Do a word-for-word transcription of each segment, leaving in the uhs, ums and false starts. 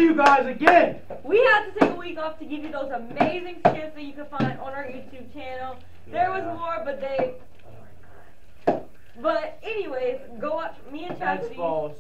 you guys again. We had to take a week off to give you those amazing skits that you can find on our YouTube channel. There was more, but they... But anyways, go watch me and Chastity. That's false.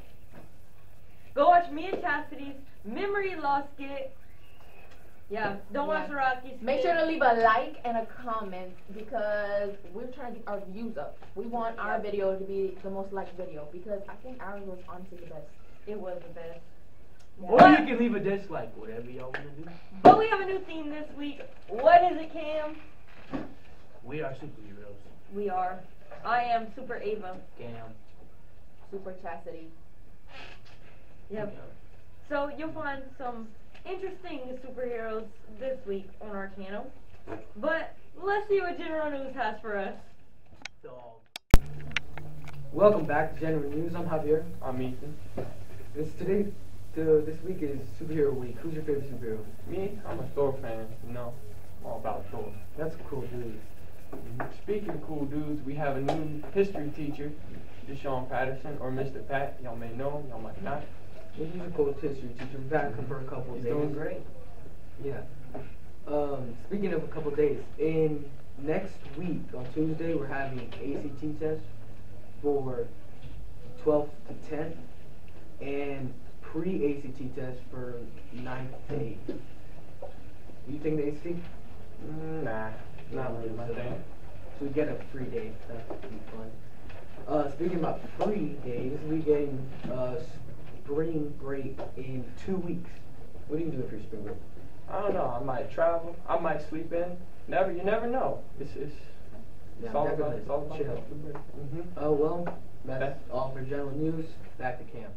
Go watch me and Chastity's Memory Loss skit. Yeah, don't Yeah. watch the Rocky skit. Make sure to leave a like and a comment because we're trying to get our views up. We want our Yep. video to be the most liked video because I think ours was honestly the best. It was the best. Or But- you can leave a dislike, whatever y'all want to do. But we have a new theme this week. What is it, Cam? We are superheroes. We are. I am Super Ava. Damn. Super Chastity. Yep. So you'll find some interesting superheroes this week on our channel. But let's see what General News has for us. Dog. Welcome back to General News. I'm Javier. I'm Ethan. This today, the, this week is Superhero Week. Who's your favorite superhero? Me, I'm a Thor fan, you know. I'm all about Thor. That's a cool dude. Speaking of cool dudes, we have a new history teacher, Deshaun Patterson, or Mister Pat. Y'all may know him, y'all might not. He's a cool history teacher. We've had him for a couple of He's days. doing great. Yeah. Um, speaking of a couple of days, in next week on Tuesday we're having A C T test for twelfth to tenth and pre-A C T test for ninth to eighth. Do you think the A C T? Mm, nah, not really my thing. So we get a free day. That would be fun. Uh, speaking about free days, we getting uh, spring break in two weeks. What are you doing for your spring break? I don't know. I might travel. I might sleep in. Never. You never know. It's it's. Yeah, It's all about. definitely. It's all about Chill. Mm-hmm. Oh well, that's Okay. all for general news. Back to Cam.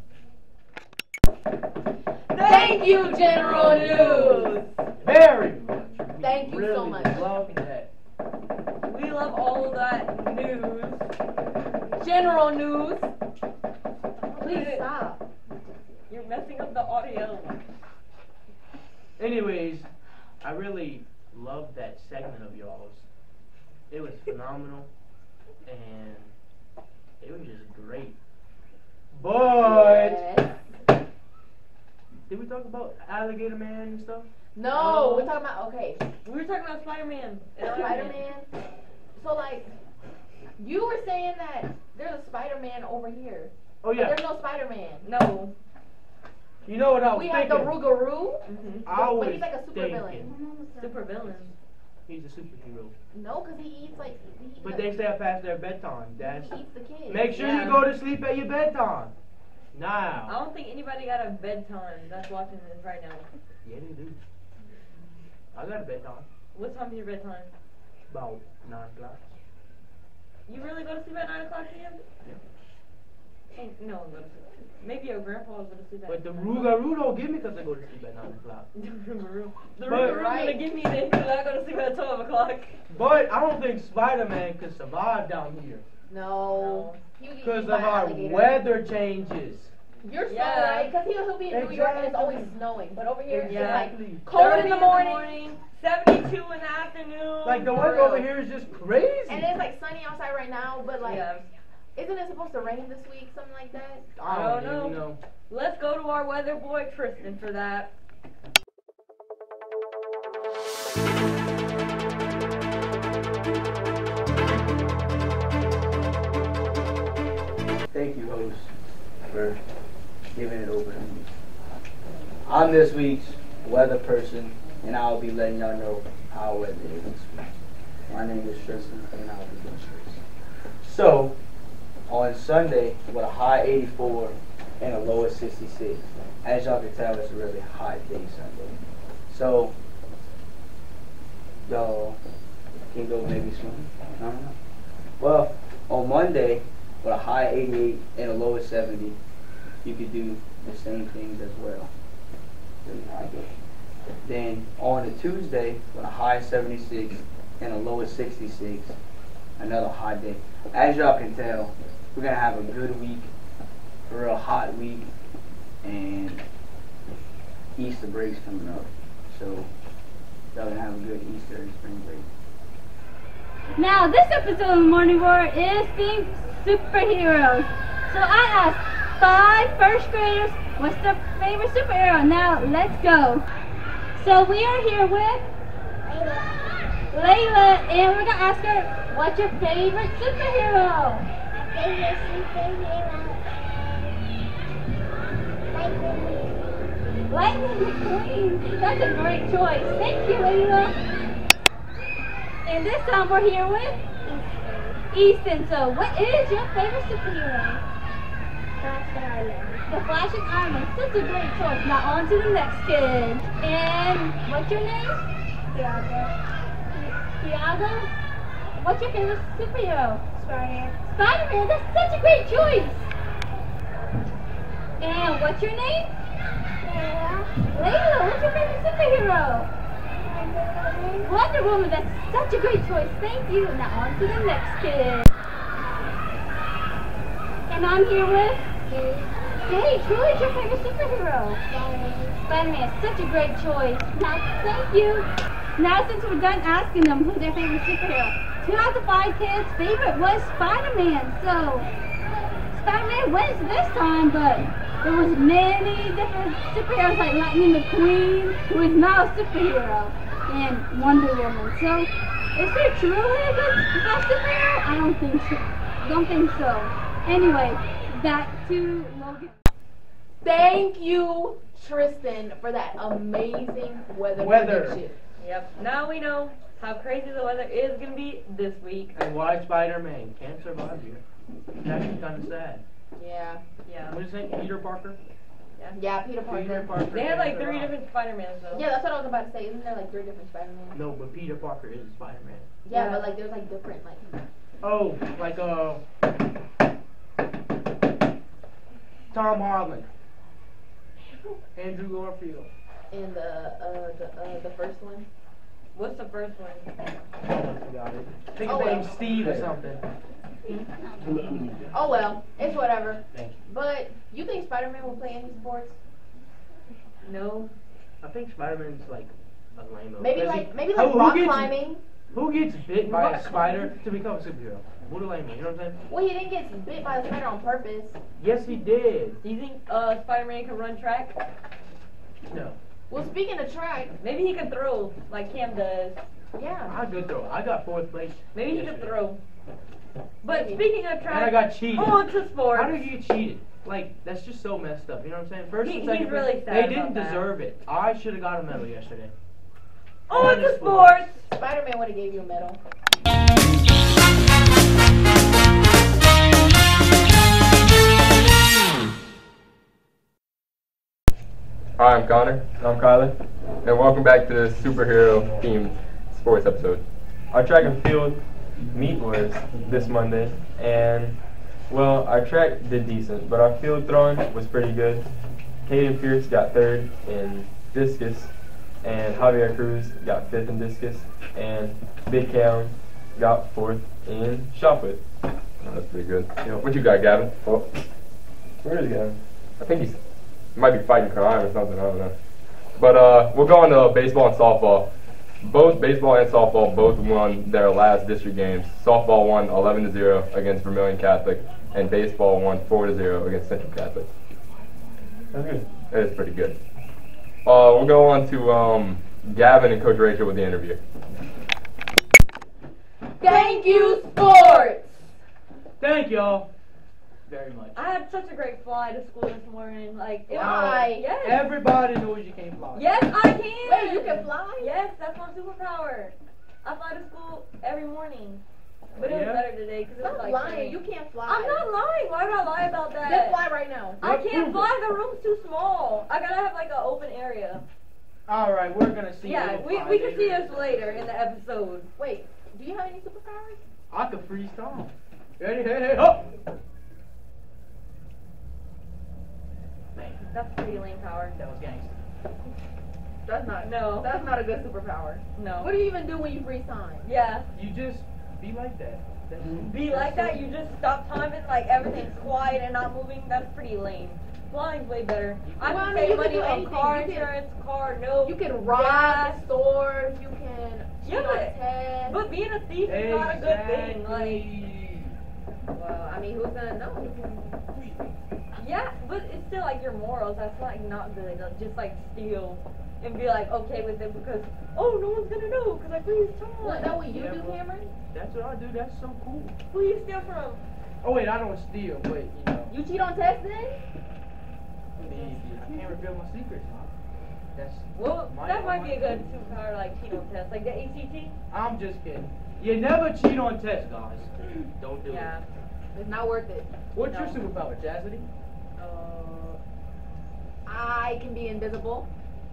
Thank you, General News. Very much. We Thank you really so much. Love that. We love all of that news. General News. Please stop. You're messing up the audio. Anyways, I really loved that segment of y'all's. It was phenomenal, and it was just great. But Yes. did we talk about Alligator Man and stuff? No, we're talking about okay. We were talking about Spider-Man. and Iron Man. Spider-Man. So like, you were saying that there's a Spider-Man over here. Oh But yeah. there's no Spider-Man. No. You know what I was We have the thinking? Rougarou. Mm-hmm. I but was he's like a super thinking villain. Super villain. he's a superhero. No, because he eats like. He eats But the, they stay up past their bedtime. That's he eats the kids. make sure Yeah. you go to sleep at your bedtime. I Now. don't think anybody got a bedtime that's watching this right now. Yeah, they do. I got a bedtime. What time is your bedtime? About nine o'clock. You really go to sleep at nine o'clock, Cam? Yeah. Ain't no one goes to sleep. Maybe your grandpa will go to sleep at But the nine Rougarou don't give me because I go to sleep at nine o'clock. The Rougarou. The But- Rougarou Right. gonna give me this because I go to sleep at twelve o'clock. But I don't think Spider-Man could survive down here No. He would get because eaten of by our alligator. weather changes. You're so Yeah. right, because he'll, he'll be in New York and it's Exactly. always snowing. But over here, it's Exactly. like cold in the morning. morning, seventy-two in the afternoon. Like the For weather real. over here is just crazy. And it's like sunny outside right now, but like, Yeah. isn't it supposed to rain this week? Something like that? I don't even know. know. Let's go to our weather boy Tristan for that. Thank you, host, for giving it over to me. I'm this week's weather person, and I'll be letting y'all know how weather is this week. My name is Tristan, and I'll be doing this. So, on Sunday, with a high eighty-four and a low of sixty-six, as y'all can tell, it's a really hot day Sunday. So, y'all can go maybe swim. I don't know. Well, on Monday, with a high eighty-eight and a low of seventy, you could do the same things as well. Really high day. Then on a Tuesday, with a high seventy-six and a low of sixty-six, another hot day. As y'all can tell, we're gonna have a good week, a real hot week, and Easter break's coming up. So y'all gonna have a good Easter and spring break. Now, this episode of the Morning Roar is themed superheroes. So I asked five first graders. What's their favorite superhero? Now let's go. So we are here with Layla, and we're gonna ask her, what's your favorite superhero? My favorite superhero. Lightning McQueen. That's a great choice. Thank you, Layla. And this time we're here with Easton. So what is your favorite superhero? Flash Island. The Flashing Iron. Such a great choice. Now on to the next kid. And what's your name? Tiago. Tiago? What's your favorite superhero? Spider-Man. Spider-Man. That's such a great choice. And what's your name? Layla. Layla. What's your favorite superhero? Wonder Woman. Wonder Woman. That's such a great choice. Thank you. Now on to the next kid. And I'm here with Paige. Who is your favorite superhero? Spider-Man. Spider-Man. Such a great choice. Now, thank you. Now, since we're done asking them who's their favorite superhero, two out of five kids' favorite was Spider-Man. So, Spider-Man wins this time, but there was many different superheroes like Lightning McQueen, who is now a superhero, and Wonder Woman. So, is there truly a good best superhero? I don't think so. Don't think so. Anyway, back to Logan. Thank you, Tristan, for that amazing weather, Weather. prediction. Yep. Now we know how crazy the weather is gonna be this week. And why Spider-Man can't survive here. It's actually kind of sad. Yeah. Yeah. What is his name? Peter Parker? Yeah, Peter Parker. Peter Parker. They had can't like three survive. different Spider-Mans though. Yeah, that's what I was about to say. Isn't there like three different Spider-Man? No, but Peter Parker is Spider-Man. Yeah, Yeah. but like there's like different like. Oh, like uh, Tom Holland, Andrew Garfield. In the uh the uh the first one. What's the first one? I forgot it. I think Oh, his well. name's Steve or something. Oh well, it's whatever. Thank you. But you think Spider-Man will play any sports? No. I think Spider-Man's like a lame. Maybe like maybe like who, rock who gets, climbing. Who gets bit by Rock a spider to become a superhero? What a lame, you know what I'm saying? Well, he didn't get bit by the spider on purpose. Yes, he did. Do you think uh, Spider-Man can run track? No. Well, speaking of track, Maybe he can throw like Cam does. yeah. I good throw. I got fourth place. Maybe he can yesterday. throw. But Maybe. speaking of And track, I got cheated. on to sports. How did you get cheated? Like, that's just so messed up. You know what I'm saying? First He- and second he's place, really sad they about didn't that. deserve it. I should have got a medal yesterday. On to On sports. Spider-Man would have gave you a medal. Hi, I'm Connor. I'm Kyler. And welcome back to this superhero themed sports episode. Our track and field meet was this Monday, and well, our track did decent, but our field throwing was pretty good. Caden Pierce got third in discus, and Javier Cruz got fifth in discus, and Big Cam got fourth in shot put. Oh, that's pretty good. What you got, Gavin? Oh, where is Gavin? I think he's might be fighting crime or something. I don't know. But uh, we'll go on to baseball and softball. Both baseball and softball both won their last district games. Softball won eleven to zero against Vermilion Catholic, and baseball won four to zero against Central Catholic. That's good. That is pretty good. Uh, we'll go on to um, Gavin and Coach Rachel with the interview. Thank you, sports. Thank y'all very much. I had such a great fly to school this morning. Like, it Why? was, yes. Everybody knows you can't fly. Yes, I can. Wait, you can fly? Yes, that's my superpower. I fly to school every morning. But it was Yeah? better today because it was Stop like lying. rain. You can't fly. I'm not lying. Why would I lie about that? Just fly right now. I What can't proof fly. it? The room's too small. I gotta have like an open area. All right, we're gonna see. Yeah, you we, fly we can see later. us later in the episode. Wait, do you have any superpowers? I could freeze time. Ready? Hey, hey, up! Man, That's pretty lame power. that was gangster. That's not. No. That's not a good superpower. No. What do you even do when you freeze time? Yeah. You just be like that. That's, Be that's like that, so- you just stop time and like everything's quiet and not moving. That's pretty lame. Flying's way better. I Well, I can mean, save you can money do on anything. car You can- insurance, car no. You can rob gas. stores. You can Yeah, cheat on but- tests. But being a thief is not a good thing. Like, Exactly. Well, I mean, who's gonna know? Yeah, but it's still like your morals. That's like not good. Like, just like steal and be like okay with it because oh no one's gonna know because I freeze time. Well, is that what you Yeah, do, well- Cameron? That's what I do. That's so cool. Who you steal from? Oh wait, I don't steal, but you know, You cheat on tests then? maybe I can't reveal my secrets. Huh? That's Well, my that might be a good own- superpower like cheat on test, like the A C T. I'm just kidding. You never cheat on tests, guys. Don't do Yeah. it. It's not worth it. What's your No. superpower, Chastity? Uh, I can be invisible.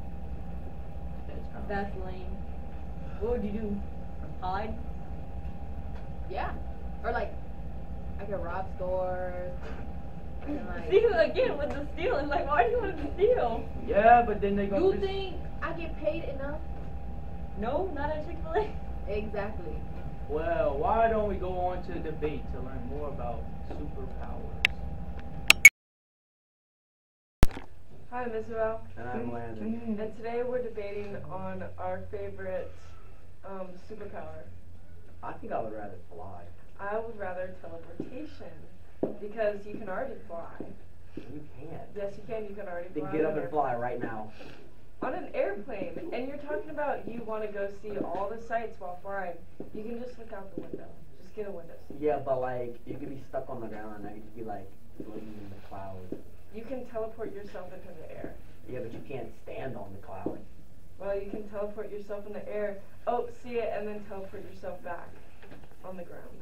that's lame. What would you do? Hide? Yeah. Or like, I can rob stores. I can like. See again with the stealing. Like, why do you want to steal? Yeah, but then they go. You think I get paid enough? No, not at Chick-fil-A. Exactly. Well, why don't we go on to the debate to learn more about superpowers? Hi, Miz Val. And I'm Landon. And today we're debating on our favorite um, superpower. I think I would rather fly. I would rather teleportation because you can already fly. You can't. Yes, you can. You can already Then fly. get on up an and fly right now. On an airplane, and you're talking about you want to go see all the sights while flying. You can just look out the window. Just get a window seat. Yeah, but like you could be stuck on the ground and I could just be like floating in the clouds. You can teleport yourself into the air. Yeah, but you can't stand on the cloud. Well, you can teleport yourself in the air. Oh, see it, and then teleport yourself back on the ground.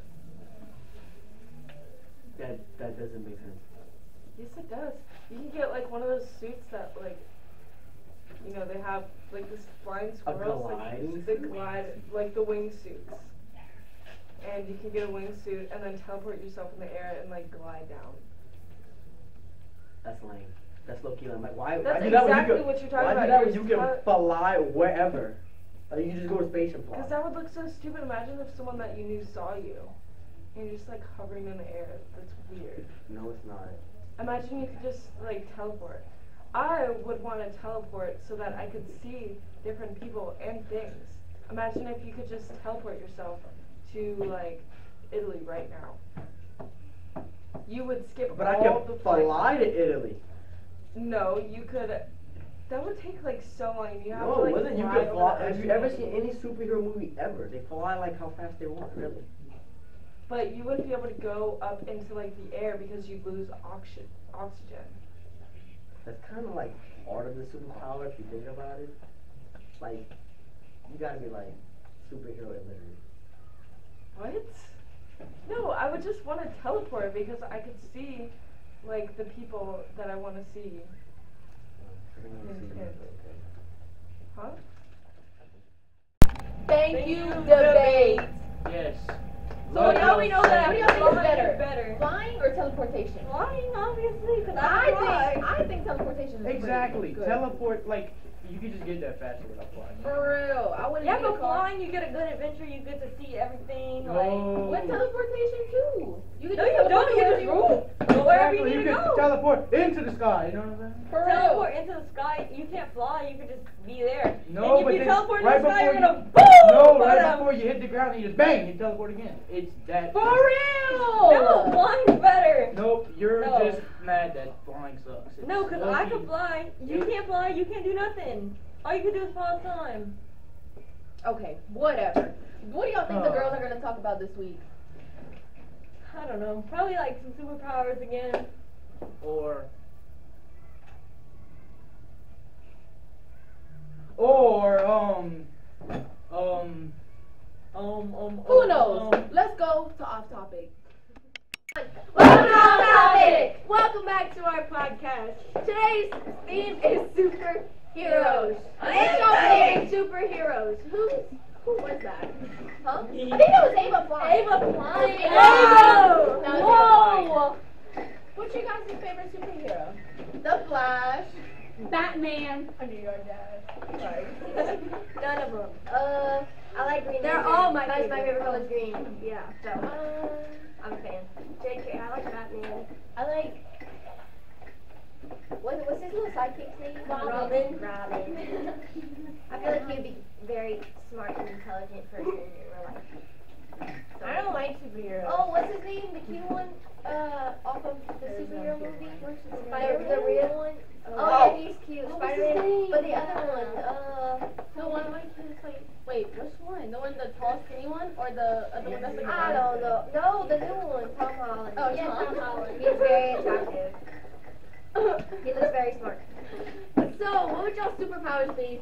That that doesn't make sense. Yes, it does. You can get like one of those suits that like, you know, they have like this flying A squirrels. gliding Like, the suit? glide, like the wingsuits. And you can get a wingsuit and then teleport yourself in the air and like glide down. That's lame. That's low key lame. Like why? That's why do that when you exactly could- what you're talking why about. do that You're when you can tele- fly wherever? Like you can just go to space and fly. Because that would look so stupid. Imagine if someone that you knew saw you. And you're just like hovering in the air. That's weird. No, it's not. Imagine you could just like teleport. I would want to teleport so that I could see different people and things. Imagine if you could just teleport yourself to like Italy right now. You would skip But I all could the flights. fly to Italy. No, you could. That would take like so long. You have No, to like it wasn't. You fly could over fly. the Have you ocean. ever seen any superhero movie ever? They fly like how fast they want, really. But you wouldn't be able to go up into like the air because you lose oxygen. Oxygen. That's kind of like part of the superpower if you think about it. Like, you gotta be like superhero illiterate. What? No, I would just want to teleport because I could see like the people that I want to see. Huh? Thank, Thank you, you, debate. Yes. So Love now we you. know that What do y'all think is flying better? better. Flying or teleportation? Flying, obviously, because I I fly. think I think teleportation is pretty Exactly. good. Teleport, like, you could just get there faster without flying. For real, I wouldn't Yeah, need a but car. flying, you get a good adventure. You get to see everything. No. Like, With teleportation too. You can no, just you teleport don't. You wherever just you roll. want. Go wherever Exactly, you you need to could go. teleport into the sky, you know what I'm saying? For Teleport real. into the sky. You can't fly. You can just be there. No, and but if you then teleport right into the sky, you're before gonna you- boom. No, but, right um, before you hit the ground, you just bang, you teleport again. It's that. For real. No, flying's better. Nope, you're No. just mad that flying sucks. It's No, because I low-key- can fly. You can't fly. You can't do nothing. All you can do is fall all the time. Okay, whatever. What do y'all think the Uh. girls are gonna talk about this week? I don't know. Probably like some superpowers again. Or. Or, um. Um. Um, um, Who um, knows? um. Let's go to off topic. Welcome to off topic. Welcome back to our podcast. Today's theme is superheroes. I'm What's your excited. favorite superheroes? Who's who was that? Huh? I Me. think that was Ava Flying. Ava Flying. Whoa! Ava. Whoa! What's your guys' favorite superhero? The Flash. Batman. I knew your dad. Sorry. None of them. Uh, I like green. They're Lantern. all my That's my favorite. favorite color is green. Yeah, so Uh, I'm a fan. J K, I like Batman. I like. What, what's his little sidekick's name? Robin. Robin. I feel like he'd be very smart and intelligent person in real life. So- I don't like superheroes. Oh, what's his name? The cute one? uh, off of the superhero movie? The, Spider-Man. the real one? Oh, Oh. yeah, he's cute. What was his Spider-Man. name? But the other one, uh, The one where he was like, wait, which one? The one, the tall, skinny one, or the other one that's like? I don't know. No, the new one, Tom Holland. Oh, yeah, Tom Holland. He's very attractive. He looks very smart. So, what would y'all superpowers be?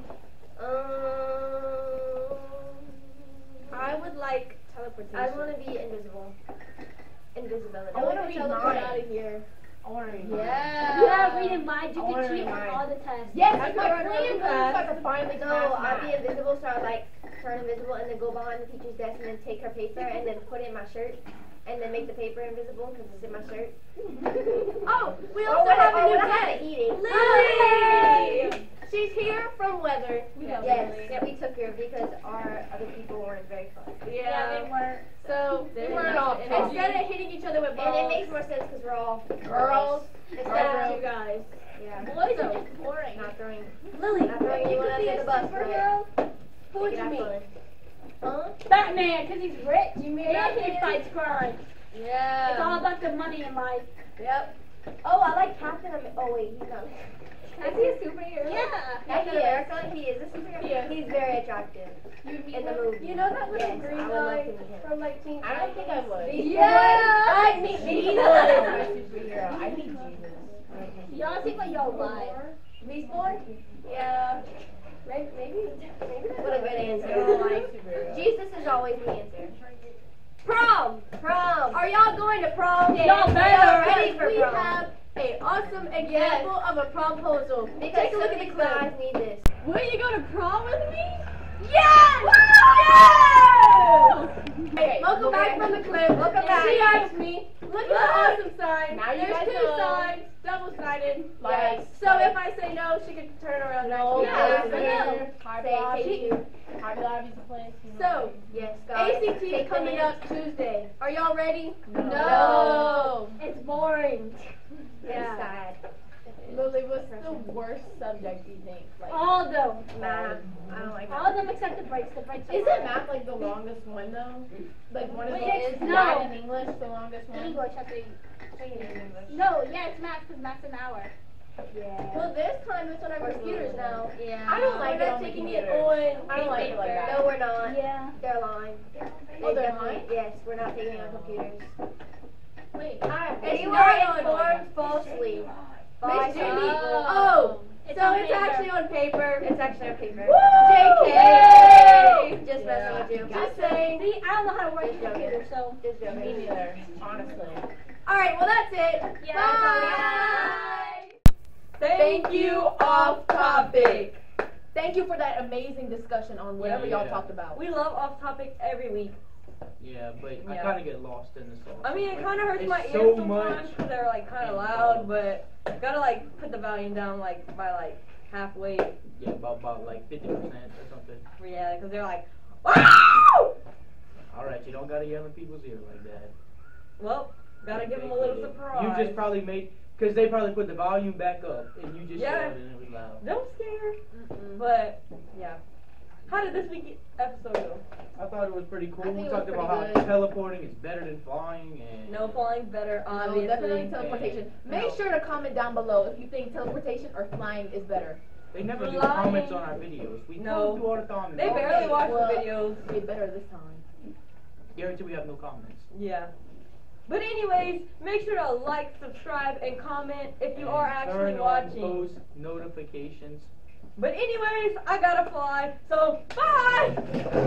Um, I would like teleportation. I want to be invisible. Invisibility. I want to be teleport out of here. I want to read Yeah. Yeah, reading minds, you I can wanna cheat read on mine. all the tests. Yes, I that's could my run plan. really So I fast. can finally No, pass I'll be math. invisible, so I like turn invisible and then go behind the teacher's desk and then take her paper and then put it in my shirt and then make the paper invisible because it's in my shirt. Oh, we Or also when I- have or a new when I have guest. to eat it. Lily! She's here from Weather. We love Yes, Lily. yeah, we took her because our other people weren't very fun. Yeah, they weren't. So They we were weren't not off. energy. Instead of hitting each other with And it balls, makes more sense because we're all girls, Instead are of you guys. yeah, Boys are just boring. not throwing, Lily, not throwing you anyone could else be in a the bus. but superhero. Who would make it you have meet? fun. Huh? Batman, because he's rich. You mean Yeah, he he fights crime. Yeah. It's all about the money in life. Yep. Oh, I like Captain America. Oh wait, he's not. Is he a superhero? Yeah. Captain America, he is a superhero. He is. He's very attractive You'd meet in the him? movie. You know that little Yes, green I would love guy to meet him. from like Teen I don't think I would. Yeah, I'd meet Beast Jesus. Boy is my superhero. I need Jesus. Y'all seem like y'all lie. Beast Boy? Yeah. Maybe, maybe, maybe. What a good answer. You're my superhero. Jesus is always the answer. Prom. Prom. Are y'all going to prom? Y'all better. Y'all ready? For We prom. have a awesome example of a promposal. Because Take a look some at of the these guys clip. need this. Will you go to prom with me? Yes! Yes! Hey, welcome back from the clip. Welcome back. She asked me, look at the awesome sign. Now you There's guys two know. signs, double-sided. Yes. So if I say no, she can turn around No, next Yeah, week. so no. High Say, Blob. take two. High Blob is the place. you know. So, Yes, guys. A C T Take is the coming minutes. up Tuesday. Are y'all ready? No. It's boring. It's Yeah. sad. Lily, what's the worst subject you think? Like, All of them. Math. I don't like All math. of them except the breaks. The breaks are Isn't fine. math like the longest one though? Like one of Wait, the it's is no. math and English the longest one? English, I think. English. No, yeah, it's math because math's an hour. Yeah. Well, this time it's on our computers now. Yeah. I don't like We're it not on the taking it computers. on I don't like it like paper. that. No, we're not. Yeah. They're lying. Oh, they're definitely- lying? Yes, we're not taking it on computers. Wait, I, They it's were not on. informed falsely by Miss some Judy. people. Oh, It's so on it's paper. actually on paper. It's actually on paper. J K. Yay! Just Yeah. messing with you. Just saying. See, I don't know how to work Just the computer, joking. so. Just joking. Me neither, honestly. All right, well that's it. Yeah, Bye. Thank you, off topic. Thank you for that amazing discussion on whatever Yeah. y'all talked about. We love off topic every week. Yeah, but I Yeah. kind of get lost in the song. I mean, it Like, kind of hurts it's my ears so sometimes much. because they're like kind of loud, but gotta like put the volume down like by like halfway. Yeah, about, about like fifty percent or something. Yeah, because they're like, wow! Alright, you don't gotta yell in people's ear like that. Well, gotta give them a little surprise. You just probably made, because they probably put the volume back up and you just Yeah. yelled and it was loud. Don't scare. But yeah, how did this week episode go? I thought it was pretty cool. I think We it talked was about pretty how good. teleporting is better than flying and No flying's better, No, obviously. definitely teleportation. Make No. sure to comment down below if you think teleportation or flying is better. they never leave Flying. comments on our videos. We No. no. do all the time. They Okay, barely watch well- the videos. Way better this time. Guarantee we have no comments. Yeah. But anyways, make sure to like, subscribe, and comment if you And are actually turn watching. on post notifications. But anyways, I gotta fly, so bye!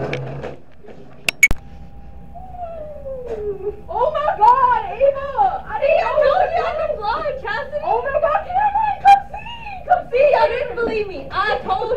Oh my god, Ava! I didn't I told you I can fly, Chastity! Oh my god, can I come see? Come see! Y'all didn't believe me. I told